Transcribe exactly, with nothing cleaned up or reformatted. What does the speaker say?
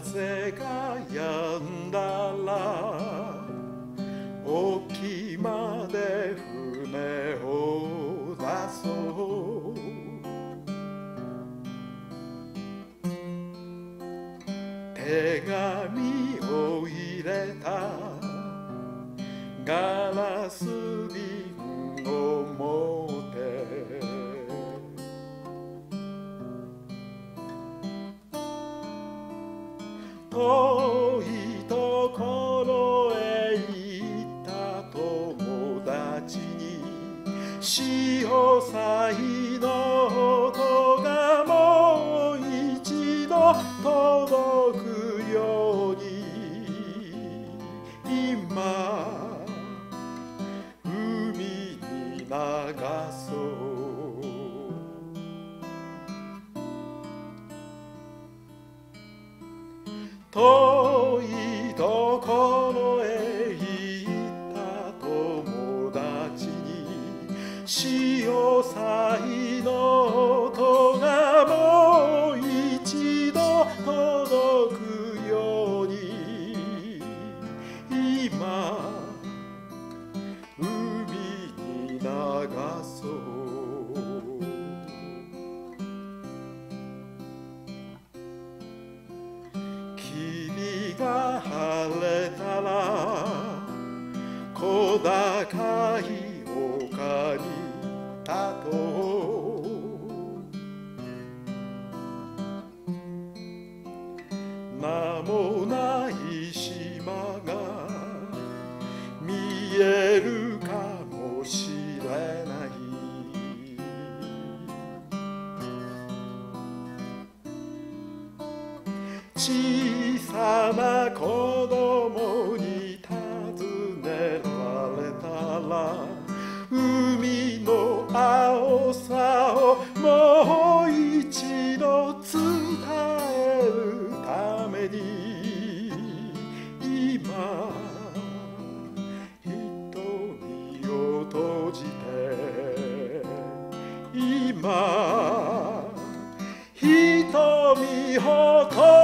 風が止んだら沖まで船を出そう。手紙を入れたガラス瓶を持って遠いところへ行った友達に潮騒の音がもう一度届くように今海に流そう。遠いところへ行った友達に潮騒の音がもう一度届くように今海に流そう。霧が晴れたら小高い丘に立とう。名もない島が見えるかもしれない。小さな子供に尋ねられたら海の青さをもう一度伝えるために今瞳を閉じて今瞳を閉じて